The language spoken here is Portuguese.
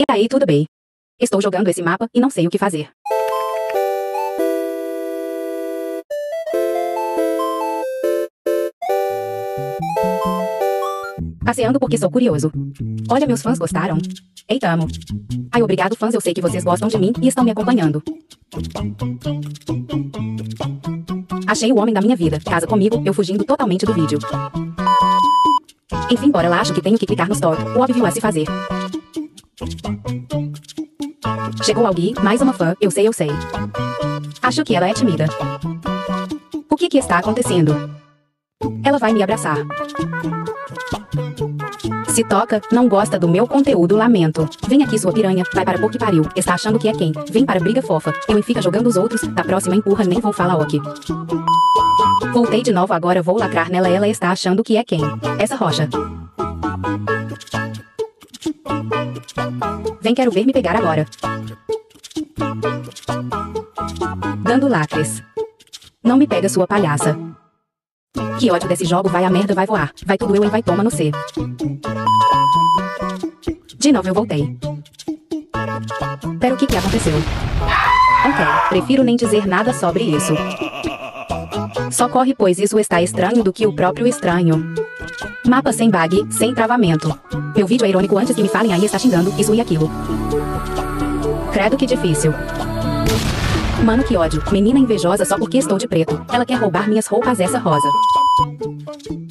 E aí, tudo bem? Estou jogando esse mapa e não sei o que fazer. Passeando porque sou curioso. Olha, meus fãs gostaram. Eita, amo. Ai, obrigado, fãs, eu sei que vocês gostam de mim e estão me acompanhando. Achei o homem da minha vida. Casa comigo, eu fugindo totalmente do vídeo. Enfim, bora lá, acho que tenho que clicar no stop. O óbvio a se fazer. Chegou alguém, mais uma fã, eu sei. Acho que ela é tímida. O que está acontecendo? Ela vai me abraçar. Se toca, não gosta do meu conteúdo, lamento. Vem aqui, sua piranha, vai para que pariu. Está achando que é quem? Vem para briga fofa. Eu fica jogando os outros, da próxima empurra, nem vou falar ok. Voltei de novo, agora vou lacrar nela, ela está achando que é quem? Essa rocha. Vem, quero ver me pegar agora. Dando lacres. Não me pega, sua palhaça. Que ódio desse jogo, vai a merda, vai voar. Vai tudo eu e vai toma no C. De novo eu voltei. Pera, o que aconteceu? Ok, prefiro nem dizer nada sobre isso. Só corre, pois isso está estranho do que o próprio estranho. Mapa sem bug, sem travamento. Meu vídeo é irônico, antes que me falem aí está xingando, isso e aquilo. Credo que difícil. Mano, que ódio. Menina invejosa só porque estou de preto. Ela quer roubar minhas roupas, essa rosa.